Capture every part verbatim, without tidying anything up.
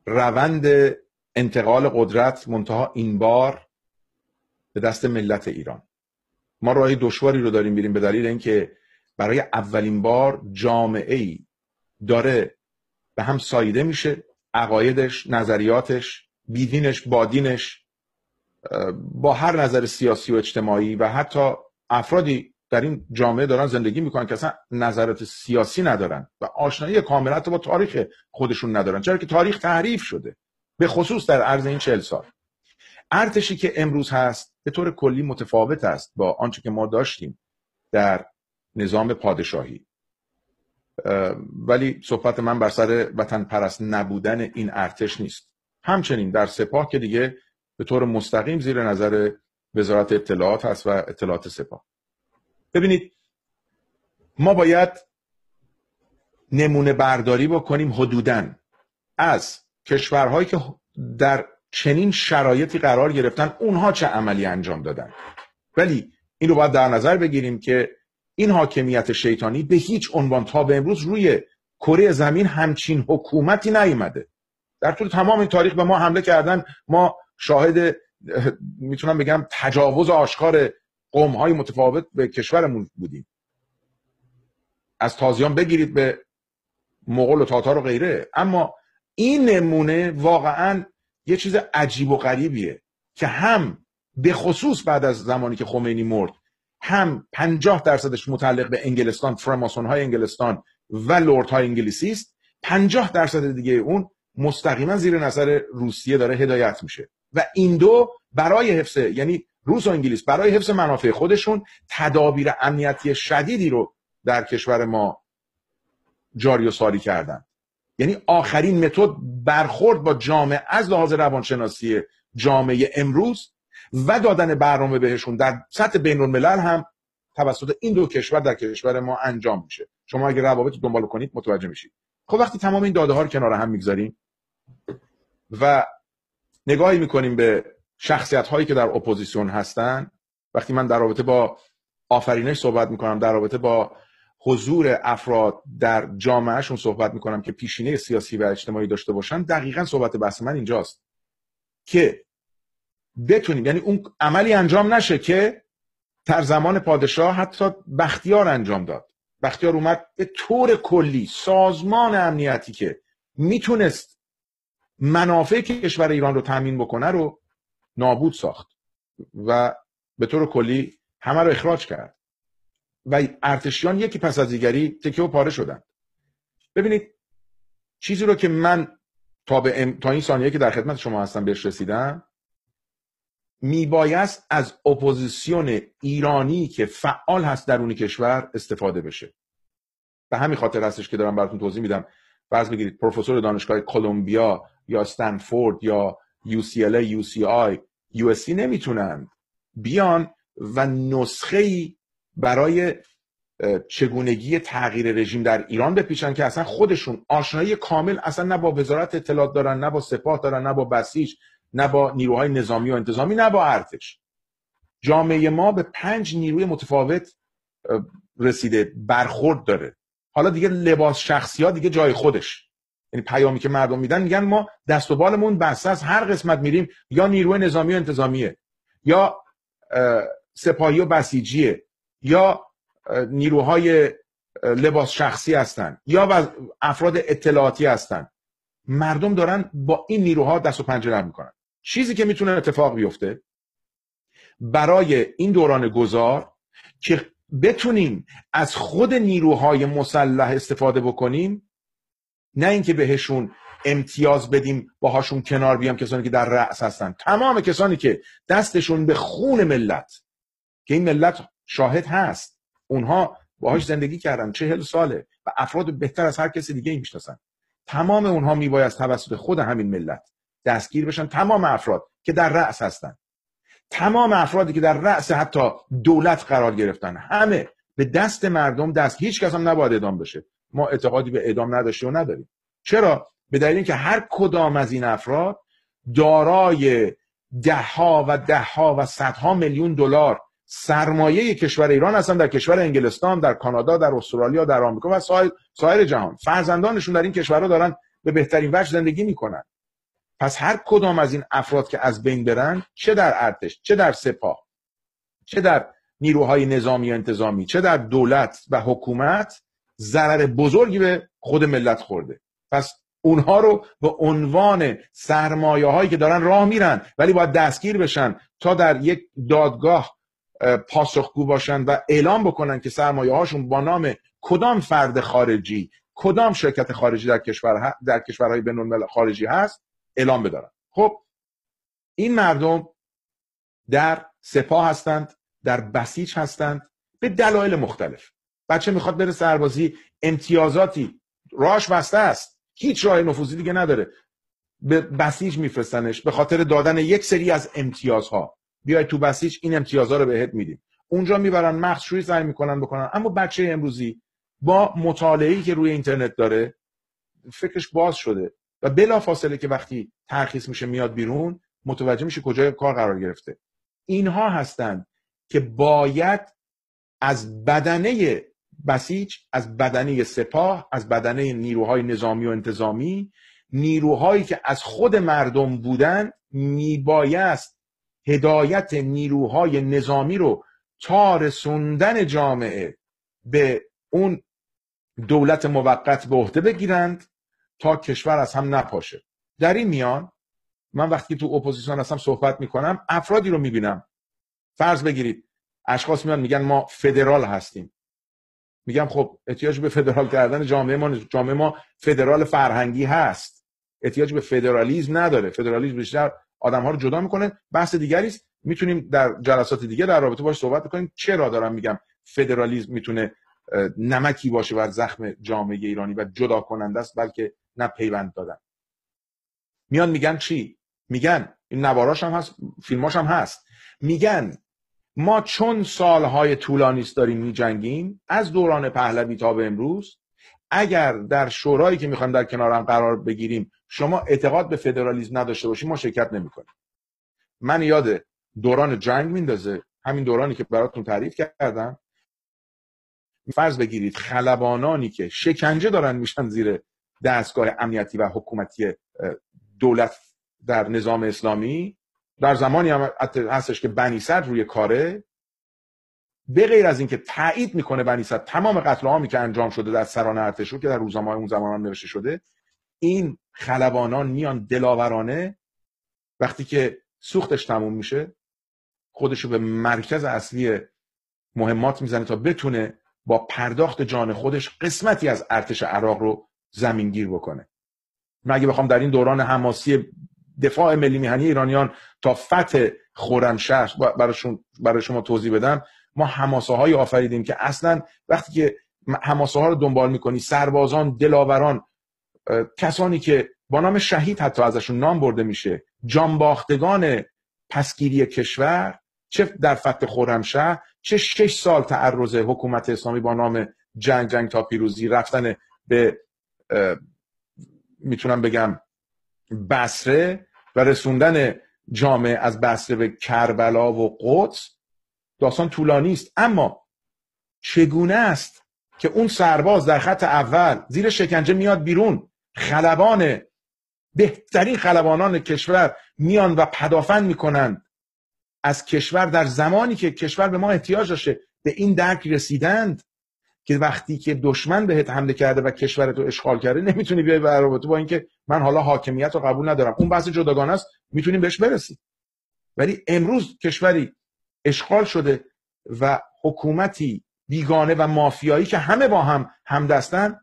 روند انتقال قدرت منتها این بار به دست ملت ایران. ما راه دشواری رو داریم میریم به دلیل اینکه برای اولین بار جامعه‌ای داره به هم ساییده میشه، عقایدش، نظریاتش، بیدینش، بادینش، با هر نظر سیاسی و اجتماعی و حتی افرادی در این جامعه دارن زندگی میکنن که اصلا نظرات سیاسی ندارن و آشنایی کاملا با تاریخ خودشون ندارن، چرا که تاریخ تحریف شده، به خصوص در عرض این چهل سال. ارتشی که امروز هست به طور کلی متفاوت است با آنچه که ما داشتیم در نظام پادشاهی، ولی صحبت من بر سر وطن پرست نبودن این ارتش نیست. همچنین در سپاه که دیگه به طور مستقیم زیر نظر وزارت اطلاعات هست و اطلاعات سپاه. ببینید ما باید نمونه برداری بکنیم حدوداً از کشورهایی که در چنین شرایطی قرار گرفتن اونها چه عملی انجام دادن، ولی این رو باید در نظر بگیریم که این حاکمیت شیطانی به هیچ عنوان تا به امروز روی کره زمین همچین حکومتی نیامده. در طول تمام این تاریخ به ما حمله کردن، ما شاهد میتونم بگم تجاوز آشکار قوم‌های متفاوت به کشورمون بودیم، از تازیان بگیرید به مغول و تاتار و غیره. اما این نمونه واقعاً یه چیز عجیب و غریبیه که هم به خصوص بعد از زمانی که خمینی مرد هم پنجاه درصدش متعلق به انگلستان، فراماسون های انگلستان و لورد های انگلیسی است، پنجاه درصد دیگه اون مستقیما زیر نظر روسیه داره هدایت میشه و این دو برای حفظ، یعنی روس و انگلیس برای حفظ منافع خودشون تدابیر امنیتی شدیدی رو در کشور ما جاری و ساری کردن. یعنی آخرین متد برخورد با جامعه از لحاظ روانشناسی جامعه امروز و دادن برنامه بهشون در سطح بین الملل هم توسط این دو کشور در کشور ما انجام میشه. شما اگه روابط دنبال کنید متوجه میشید. خب وقتی تمام این داده ها رو کنار هم میگذاریم و نگاهی میکنیم به شخصیت هایی که در اپوزیسیون هستن، وقتی من در رابطه با آفرینش صحبت میکنم، در رابطه با حضور افراد در جامعهشون صحبت میکنم که پیشینه سیاسی و اجتماعی داشته باشن، دقیقاً صحبت بحث من اینجاست که بتونیم، یعنی اون عملی انجام نشه که در زمان پادشاه حتی بختیار انجام داد. بختیار اومد به طور کلی سازمان امنیتی که میتونست منافع کشور ایران رو تامین بکنه رو نابود ساخت و به طور کلی همه رو اخراج کرد و ارتشیان یکی پس از دیگری تکه و پاره شدن. ببینید چیزی رو که من تا به ام... تا این ثانیه که در خدمت شما هستم بهش رسیدم، میبایست از اپوزیسیون ایرانی که فعال هست درون کشور استفاده بشه. به همین خاطر هستش که دارم براتون توضیح میدم. فرض بگیرید پروفسور دانشگاه کلمبیا یا استنفورد یا یو سی ال ای، یو سی آی، یو اس سی نمیتونن بیان و نسخه‌ای برای چگونگی تغییر رژیم در ایران بپیچن که اصلا خودشون آشنایی کامل اصلا نه با وزارت اطلاعات دارن، نه با سپاه دارن، نه با بسیج، نه با نیروهای نظامی و انتظامی، نه با ارتش. جامعه ما به پنج نیروی متفاوت رسیده، برخورد داره. حالا دیگه لباس شخصی ها دیگه جای خودش، یعنی پیامی که مردم میدن میگن ما دست و بالمون بسته است، هر قسمت میریم یا نیروی نظامی و انتظامیه یا سپاهی و بسیجیه یا نیروهای لباس شخصی هستن یا افراد اطلاعاتی هستن. مردم دارن با این نیروها دست و پنجه نرم میکنن. چیزی که میتونه اتفاق بیفته برای این دوران گذار که بتونیم از خود نیروهای مسلح استفاده بکنیم، نه اینکه بهشون امتیاز بدیم باهاشون کنار بیام کسانی که در رأس هستن. تمام کسانی که دستشون به خون ملت، که این ملت شاهد هست، اونها باهاش زندگی کردن چهل ساله و افراد بهتر از هر کسی دیگه این میشناسن، تمام اونها میباید توسط خود همین ملت دستگیر بشن. تمام افراد که در رأس هستن، تمام افرادی که در رأس حتی دولت قرار گرفتن، همه به دست مردم دست. هیچ کس هم نباید اعدام بشه. ما اعتقادی به اعدام نداشتیم و نداریم. چرا؟ به دلیل اینکه هر کدام از این افراد دارای ده ها و ده ها و صدها میلیون دلار سرمایه کشور ایران هستن، در کشور انگلستان، در کانادا، در استرالیا، در آمریکا و سایر سایر جهان. فرزندانشون در این کشورها دارن به بهترین وجه زندگی میکنن. پس هر کدام از این افراد که از بین برن، چه در ارتش، چه در سپاه، چه در نیروهای نظامی و انتظامی، چه در دولت و حکومت، ضرر بزرگی به خود ملت خورده. پس اونها رو به عنوان سرمایه هایی که دارن راه میرن ولی باید دستگیر بشن تا در یک دادگاه پاسخگو باشن و اعلام بکنن که سرمایه هاشون با نام کدام فرد خارجی، کدام شرکت خارجی در کشور در کشورهای بین الملل خارجی هست، اعلام بدارن. خب این مردم در سپاه هستند، در بسیج هستند، به دلایل مختلف. بچه میخواد بره سربازی، امتیازاتی راهش بسته است، هیچ راه نفوذی دیگه نداره، به بسیج میفرستنش به خاطر دادن یک سری از امتیازها. بیای تو بسیج این امتیازها رو بهت میدیم. اونجا میبرن مخشویی سعی میکنن بکنن. اما بچه امروزی با مطالعه‌ای که روی اینترنت داره فکرش باز شده و بلافاصله که وقتی ترخیص میشه میاد بیرون، متوجه میشه کجای کار قرار گرفته. اینها هستند که باید از بدنه بسیج، از بدنه سپاه، از بدنه نیروهای نظامی و انتظامی، نیروهایی که از خود مردم بودن، میبایست هدایت نیروهای نظامی رو تا رسوندن جامعه به اون دولت موقت به عهده بگیرند تا کشور از هم نپاشه. در این میان من وقتی تو اپوزیسیون هستم صحبت میکنم، افرادی رو میبینم، فرض بگیرید اشخاص میان میگن ما فدرال هستیم. میگم خب احتیاج به فدرال کردن جامعه ما جامعه ما فدرال فرهنگی هست، احتیاج به فدرالیسم نداره. فدرالیسم بیشتر آدم‌ها رو جدا میکنه، بحث دیگری است، میتونیم در جلسات دیگه در رابطه باش صحبت بکنیم. چرا دارم میگم فدرالیسم میتونه نمکی باشه بر زخم جامعه ایرانی و جدا کننده است، بلکه نه پیوند دادن. میان میگن چی؟ میگن این نواراش هم هست، فیلماش هم هست، میگن ما چون سالهای طولانی است داریم میجنگیم، از دوران پهلوی تا به امروز، اگر در شورایی که میخوایم در کنار هم قرار بگیریم شما اعتقاد به فدرالیسم نداشته باشیم ما شرکت نمیکنیم. من یاد دوران جنگ میندازه، همین دورانی که براتون تعریف کردم. فرض بگیرید خلبانانی که شکنجه دارن میشن زیر دستگاه امنیتی و حکومتی دولت در نظام اسلامی، در زمانی هم هستش که بنی صدر روی کاره، به غیر از اینکه تایید میکنه بنی صدر تمام قتل عامی که انجام شده در سران ارتش رو که در روزنامه‌های اون زمان هم نوشته شده، این خلبانان میان دلاورانه وقتی که سوختش تموم میشه خودشو به مرکز اصلی مهمات میزنه تا بتونه با پرداخت جان خودش قسمتی از ارتش عراق رو زمینگیر بکنه. من اگه بخوام در این دوران حماسی دفاع ملی میهنی ایرانیان تا فتح خرمشهر براشون برای شما توضیح بدم، ما حماسه های آفریدیم که اصلا وقتی که حماسه ها رو دنبال میکنی، سربازان، دلاوران، کسانی که با نام شهید حتی ازشون نام برده میشه، جانباختگان پسگیری کشور، چه در فتح خرمشهر، چه شش سال تعرض حکومت اسلامی با نام جنگ جنگ تا پیروزی، رفتن به میتونم بگم بصره و رسوندن جامعه از بصره به کربلا و قدس، داستان طولانی است. اما چگونه است که اون سرباز در خط اول زیر شکنجه میاد بیرون، خلبان بهترین خلبانان کشور میان و پدافند میکنن از کشور در زمانی که کشور به ما احتیاج داشته، به این درک رسیدند که وقتی که دشمن بهت حمله کرده و کشورتو اشغال کرده نمیتونی بیای به رابطه با اینکه من حالا حاکمیت رو قبول ندارم، اون بحث جداگانه است، میتونیم بهش برسیم. ولی امروز کشوری اشغال شده و حکومتی بیگانه و مافیایی که همه با هم همدستن،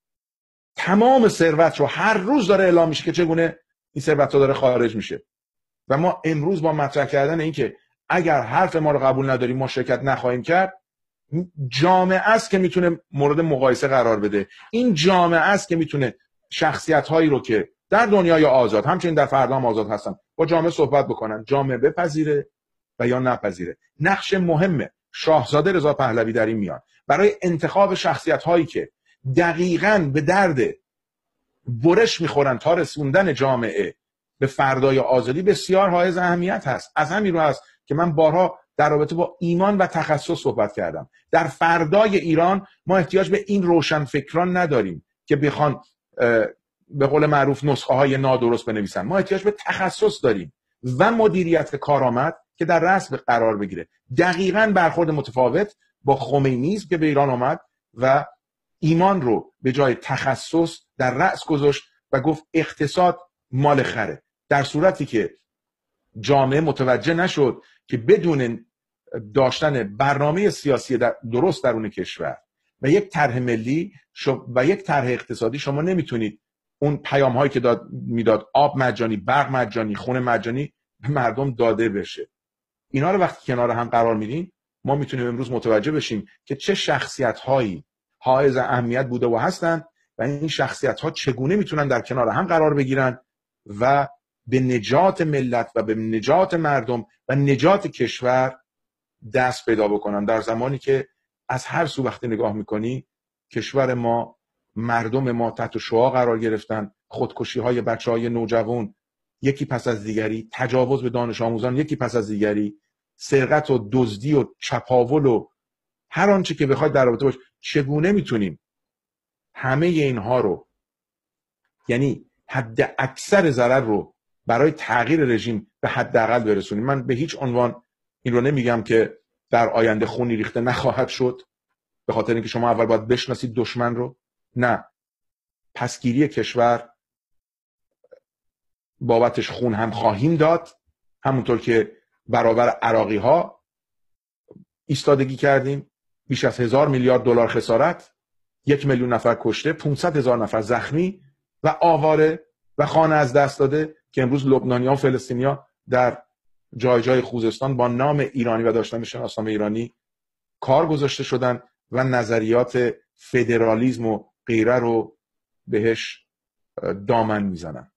تمام ثروت رو هر روز داره اعلام میشه که چگونه این ثروت داره خارج میشه. و ما امروز با مطرح کردن این که اگر حرف ما رو قبول نداریم ما شرکت نخواهیم کرد، جامعه است که میتونه مورد مقایسه قرار بده. این جامعه است که میتونه شخصیت هایی رو که در دنیای آزاد همچنین در فردا هم آزاد هستن با جامعه صحبت بکنن، جامعه بپذیره و یا نپذیره. نقش مهمه شاهزاده رضا پهلوی در این میان برای انتخاب شخصیت هایی که دقیقاً به درد برش میخورن تا رسوندن جامعه به فردای آزادی بسیار حائز اهمیت هست. از همین رو هست که من بارها در رابطه با ایمان و تخصص صحبت کردم. در فردای ایران ما احتیاج به این روشنفکران نداریم که بخوان به قول معروف نسخه های نادرست بنویسن. ما احتیاج به تخصص داریم و مدیریت کارآمد که در رأس قرار بگیره. دقیقاً برخورد متفاوت با خمینی است که به ایران آمد و ایمان رو به جای تخصص در رأس گذاشت و گفت اقتصاد مال خره، در صورتی که جامعه متوجه نشد که بدون داشتن برنامه سیاسی در درست درون کشور و یک طرح ملی و یک طرح اقتصادی شما نمیتونید اون پیام هایی که داد میداد آب مجانی، برق مجانی، خونه مجانی به مردم داده بشه. اینا رو وقتی کنار هم قرار میدین ما میتونیم امروز متوجه بشیم که چه شخصیت هایی حائز اهمیت بوده و هستند و این شخصیت ها چگونه میتونن در کنار هم قرار بگیرن و به نجات ملت و به نجات مردم و نجات کشور دست پیدا بکنن، در زمانی که از هر سو وقتی نگاه میکنی کشور ما، مردم ما تحت شعاع قرار گرفتن. خودکشی های بچه های نوجوان یکی پس از دیگری، تجاوز به دانش آموزان یکی پس از دیگری، سرقت و دزدی و چپاول و هر آنچه که بخواد در رابطه باش. چگونه میتونیم همه اینها رو، یعنی حد اکثر ضرر رو برای تغییر رژیم به حداقل برسونیم؟ من به هیچ عنوان این رو نمیگم که در آینده خونی ریخته نخواهد شد، به خاطر اینکه شما اول باید بشناسید دشمن رو. نه، پسگیری کشور بابتش خون هم خواهیم داد، همونطور که برابر عراقی ها ایستادگی کردیم. بیش از هزار میلیارد دلار خسارت، یک میلیون نفر کشته، پانصد هزار نفر زخمی و آواره و خانه از دست داده که امروز لبنانی‌ها و فلسطینی‌ها در جای جای خوزستان با نام ایرانی و داشتن شناسنامه ایرانی کار گذاشته شدن و نظریات فدرالیسم و غیره رو بهش دامن میزنن.